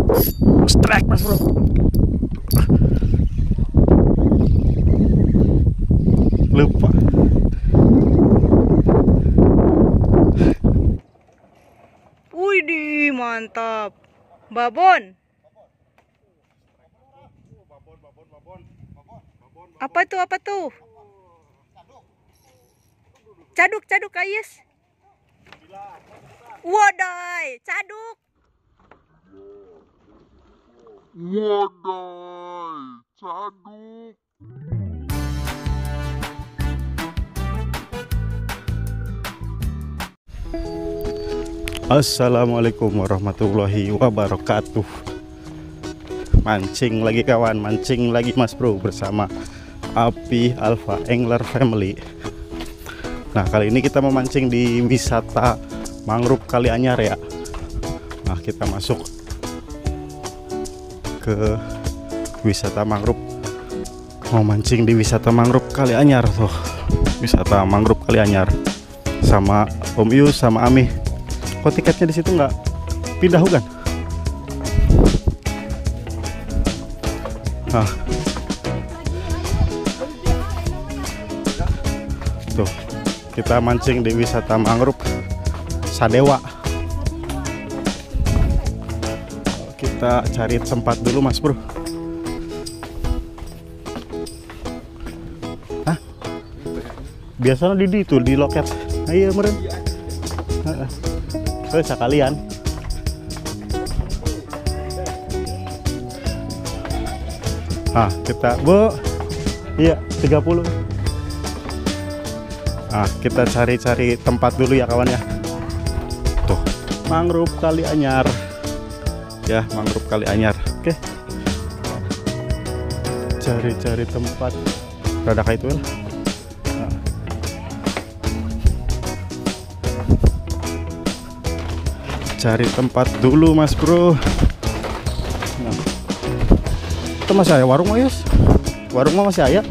Strike mas bro. Lupa. Widih, mantap. Babon. Apa tuh? Apa tuh? Caduk, caduk, Ayes. Wadai, caduk. Wadai, caduk. Assalamualaikum warahmatullahi wabarakatuh. Mancing lagi kawan, mancing lagi mas bro bersama Api Alpha Angler Family. Nah kali ini kita memancing di wisata mangrove Kalianyar ya. Nah kita masuk ke wisata mangrove, mau mancing di wisata mangrove Kalianyar tuh. Wisata mangrove Kalianyar sama Om Yus sama Ami. Kok tiketnya di situ nggak pindah kan? Nah, tuh kita mancing di wisata mangrove Sadewa. Kita cari tempat dulu mas bro. Hah? Biasanya di itu di loket. Ayo meren. Sekalian. Ah, kita bu. Iya, 30. Ah, kita cari-cari tempat dulu ya kawan ya. Tuh, mangrove Kalianyar. Ya, mangrove Kalianyar. Oke. Cari-cari tempat. Rada kayak itu lah. Cari tempat dulu mas bro. Nah, itu masih ada warung mas, warung masih ada.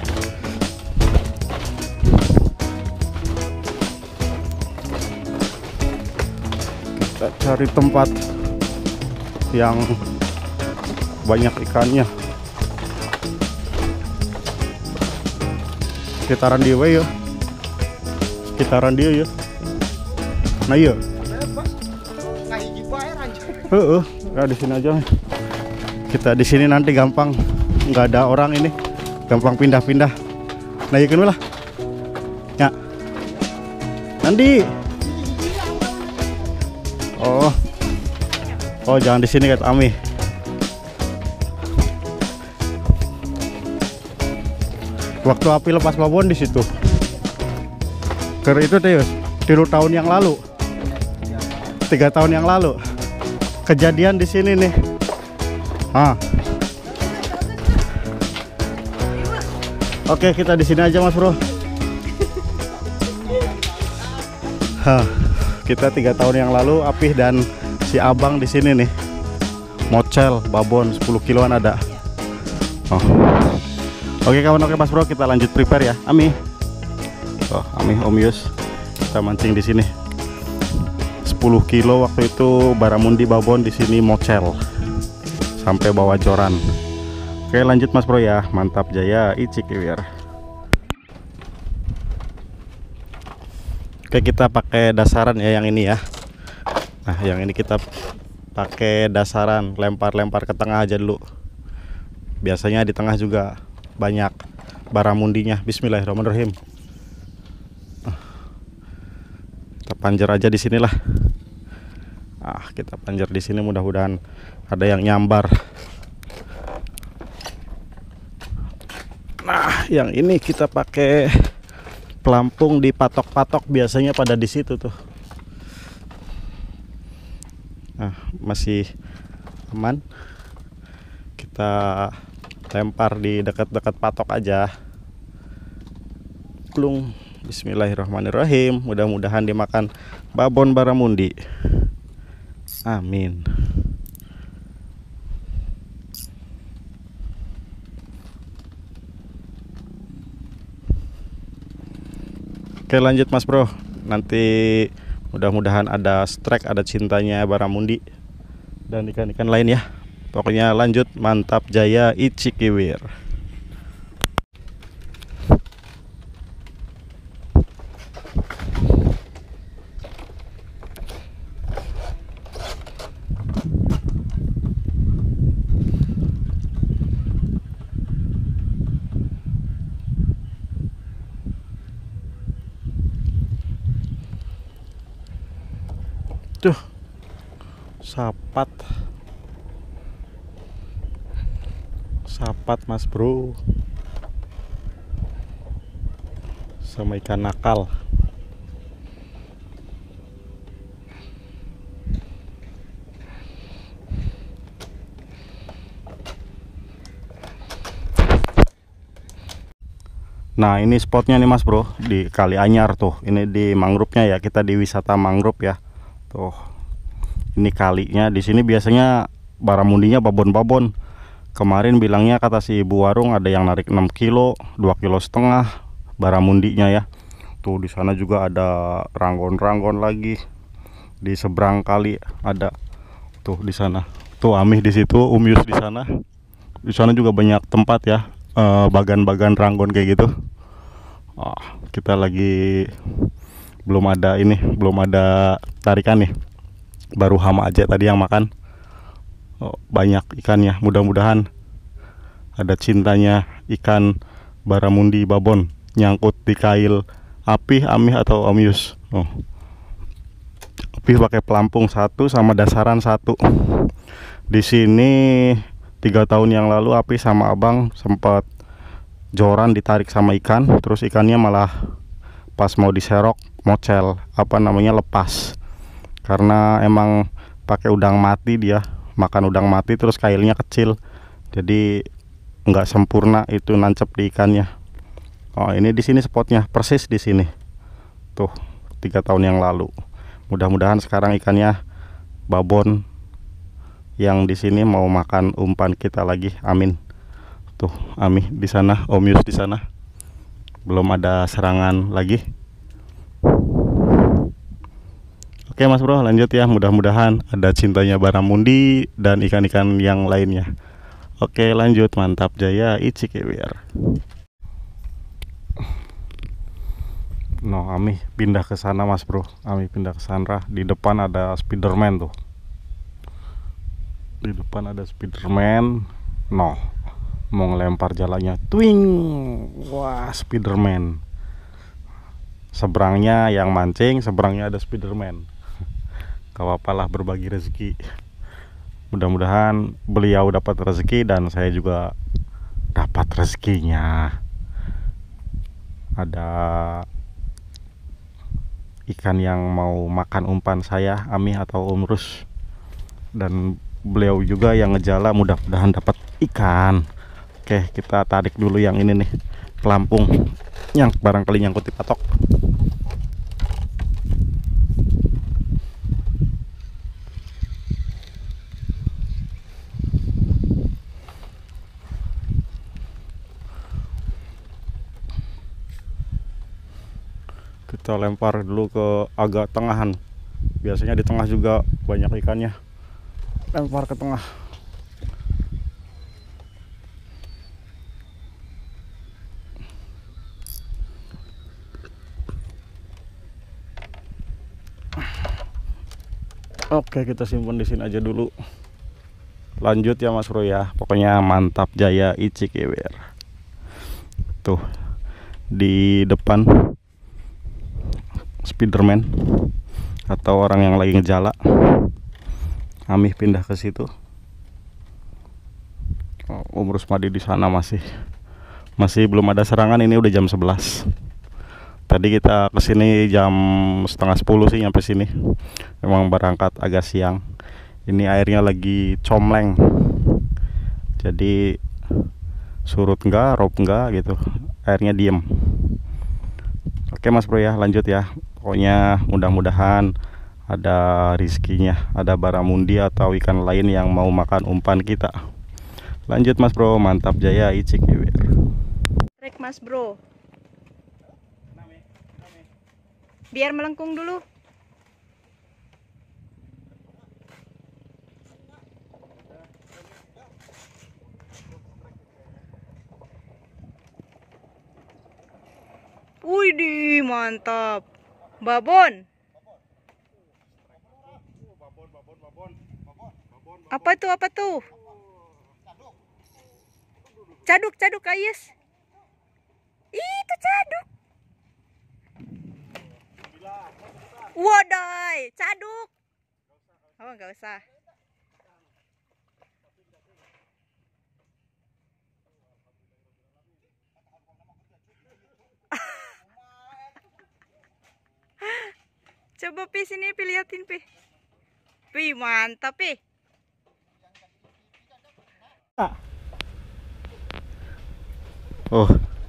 Kita cari tempat yang banyak ikannya. Sekitaran dia ya, sekitaran dia ya. Nah iya. Nah, di sini aja. Kita di sini nanti gampang, nggak ada orang ini, gampang pindah-pindah. Nah, ikan lah. Ya. Nanti. Oh. Oh, jangan di sini kata Ami. Waktu Api lepas babon di situ. Karena itu deh, 3 tahun yang lalu. 3 tahun yang lalu. Kejadian di sini nih. Ah. Oke, kita di sini aja mas bro. Hah, kita 3 tahun yang lalu Apih dan si abang di sini nih. Mocel, babon 10 kiloan ada. Oh. Oke kawan, oke mas bro, kita lanjut prepare ya. Ami. Oh, Ami, Om Yus. Kita mancing di sini. 10 kilo waktu itu baramundi babon di sini mocel sampai bawa joran. Oke lanjut mas bro ya, mantap jaya icik iwir. Oke kita pakai dasaran ya yang ini ya. Nah yang ini kita pakai dasaran, lempar-lempar ke tengah aja dulu. Biasanya di tengah juga banyak baramundinya. Bismillahirrahmanirrahim. Kita panjer aja di sinilah. Ah, kita panjer di sini, mudah-mudahan ada yang nyambar. Nah, yang ini kita pakai pelampung di patok-patok, biasanya pada di situ tuh. Nah, masih aman. Kita lempar di dekat-dekat patok aja. Klung. Bismillahirrahmanirrahim. Mudah-mudahan dimakan babon baramundi. Amin. Oke lanjut mas bro. Nanti mudah-mudahan ada strike, ada cintanya baramundi. dan ikan-ikan lain ya. Pokoknya lanjut, mantap jaya Icikiwir. Tuh, sapat mas bro, sama ikan nakal. Nah ini spotnya nih mas bro, di Kali Anyar tuh. Ini di mangrove-nya ya, kita di wisata mangrove ya. Tuh, ini kalinya. Di sini biasanya baramundinya babon-babon. Kemarin bilangnya kata si ibu warung ada yang narik 6 kilo, 2,5 kilo baramundinya ya. Tuh di sana juga ada ranggon-ranggon lagi. Di seberang kali ada. Tuh di sana. Tuh Amih di situ, Umyus di sana. Di sana juga banyak tempat ya, bagan-bagan ranggon kayak gitu. Kita lagi belum ada tarikan nih, baru hama aja tadi yang makan. Banyak ikannya, mudah-mudahan ada cintanya ikan baramundi babon nyangkut di kail Apih, Amih atau Omyus. Apih pakai pelampung satu sama dasaran satu. Di sini 3 tahun yang lalu Apih sama abang sempat joran ditarik sama ikan, terus ikannya malah pas mau diserok mocel, lepas, karena emang pakai udang mati, dia makan udang mati terus kailnya kecil, jadi nggak sempurna itu nancep di ikannya. Ini di sini spotnya persis di sini tuh, 3 tahun yang lalu. Mudah-mudahan sekarang ikannya babon yang di sini mau makan umpan kita lagi, amin. Tuh Amih di sana, Omyus di sana, belum ada serangan lagi. Oke mas bro, lanjut ya, mudah-mudahan ada cintanya baramundi dan ikan-ikan yang lainnya. Oke lanjut, mantap jaya Icikiwir. No, Amih pindah ke sana mas bro, Amih pindah ke sana. Di depan ada Spiderman tuh, di depan ada Spiderman. No, mau ngelempar jalannya, twing, wah Spiderman. Seberangnya yang mancing, seberangnya ada Spiderman. Gak apa-apalah, berbagi rezeki. Mudah-mudahan beliau dapat rezeki dan saya juga dapat rezekinya. Ada ikan yang mau makan umpan saya, Amih atau Umrus, dan beliau juga yang ngejala, mudah-mudahan dapat ikan. Oke, kita tarik dulu yang ini nih, pelampung yang barangkali nyangkut di patok. Kita lempar dulu ke agak tengahan, biasanya di tengah juga banyak ikannya. Lempar ke tengah. Oke, kita simpan di sini aja dulu. Lanjut ya Mas Bro ya. Pokoknya mantap jaya Icikiwir. Tuh di depan Spiderman atau orang yang lagi ngejala. Amih pindah ke situ. Umrus Madi di sana masih belum ada serangan. Ini udah jam 11. Tadi kita kesini jam setengah 10 sih nyampe sini. Memang berangkat agak siang. Ini airnya lagi comleng, jadi surut enggak, rob enggak gitu, airnya diem. Oke Mas Bro ya, lanjut ya. Pokoknya mudah-mudahan ada rizkinya, ada baramundi atau ikan lain yang mau makan umpan kita. Lanjut Mas Bro, mantap jaya Icikiwir. Trek Mas Bro. Biar melengkung dulu. Widih, mantap. Babon. Apa tuh? Apa tuh? Caduk, caduk, Ayes. Itu caduk. Wadai, caduk. Oh, nggak usah. Coba Pi sini Pi liatin Pi. Pi mantap Pi. Oh.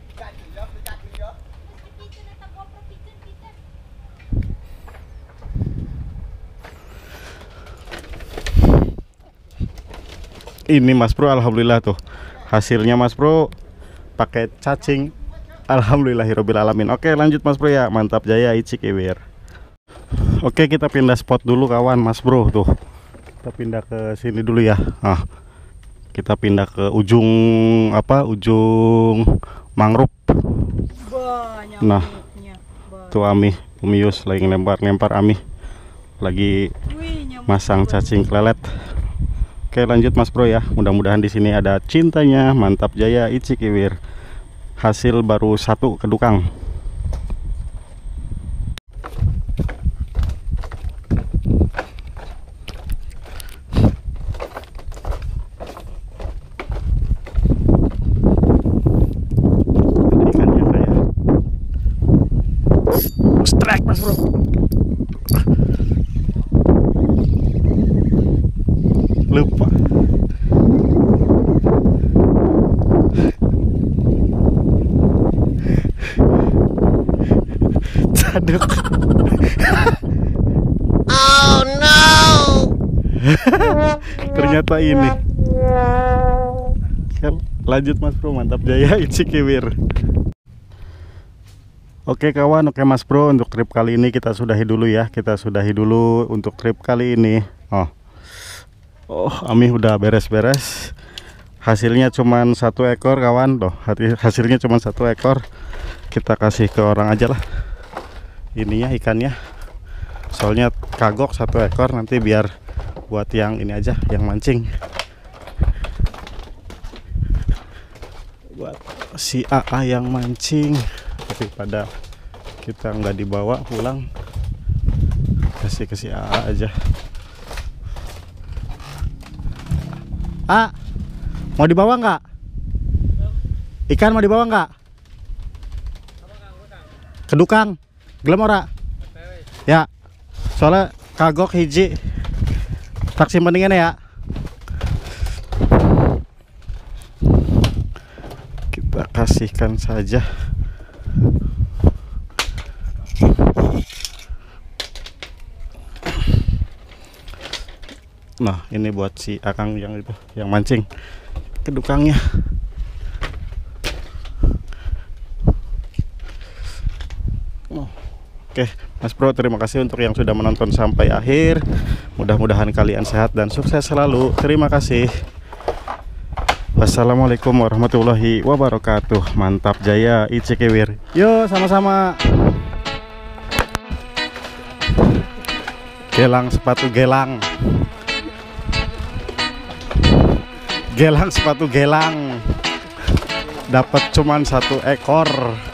Ini Mas Bro, alhamdulillah tuh hasilnya Mas Bro pakai cacing. Alhamdulillahirabbil alamin. Oke, lanjut Mas Bro ya. Mantap jaya Icikewir. Oke, kita pindah spot dulu kawan Mas Bro tuh. Kita pindah ke sini dulu ya. Nah, kita pindah ke ujung ujung mangrove. Banyak. Nah, tuh Ami, Umius lagi lempar Ami. Lagi masang cacing kelelet. Oke, lanjut Mas Bro ya. Mudah-mudahan di sini ada cintanya. Mantap jaya Icikewir. Hasil baru 1 kedukang. Ada ikannya kayak strike Mas Bro. Lupa. Caduk. Oh no. Ternyata ini. Lanjut Mas Bro, mantap jaya Icikewir. Oke kawan, oke Mas Bro, untuk trip kali ini kita sudahi dulu ya. Kita sudahi dulu untuk trip kali ini. Oh, Ami udah beres-beres. Hasilnya cuma 1 ekor kawan. Loh, hasilnya cuma 1 ekor. Kita kasih ke orang aja lah. Ininya ikannya. Soalnya kagok 1 ekor, nanti biar buat yang ini aja, yang mancing. Buat si AA yang mancing. Daripada kita nggak dibawa pulang, kasih ke si AA aja. Mau dibawa nggak? Ikan mau dibawa nggak? Kedukang, gelem ora? Ya, soalnya kagok hiji. Tak simpeningan ya. Kita kasihkan saja. Nah, ini buat si Akang yang itu, yang mancing kedukangnya. Oke, Mas Bro, terima kasih untuk yang sudah menonton sampai akhir. Mudah-mudahan kalian sehat dan sukses selalu. Terima kasih. Wassalamualaikum warahmatullahi wabarakatuh. Mantap jaya Icikewir. Yo, sama-sama. Gelang sepatu gelang. Gelang sepatu gelang. Dapat cuman 1 ekor.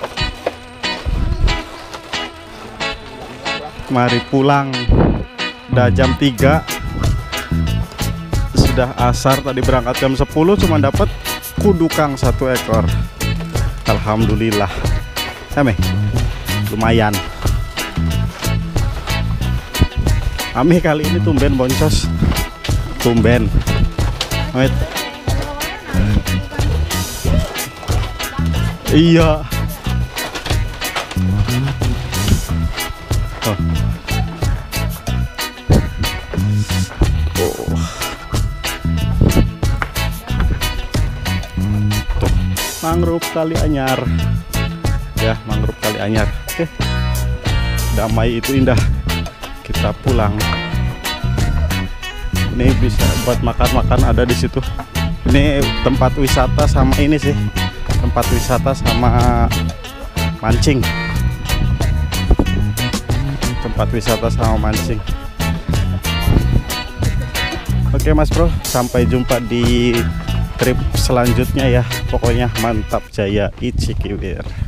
Mari pulang. Udah jam 3. Sudah asar, tadi berangkat jam 10 cuma dapat kudukang 1 ekor. Alhamdulillah. Lumayan. Ami kali ini tumben boncos. Tumben. Wait. Iya. Oh. Tuh, mangrove kali anyar. Ya, mangrove kali anyar. Oke. Damai itu indah. Kita pulang. Ini bisa buat makan-makan, ada di situ. Ini tempat wisata sama ini sih. Tempat wisata sama mancing. tempat wisata sama mancing. Oke Mas Bro, sampai jumpa di trip selanjutnya ya. Pokoknya mantap jaya Icikiwir.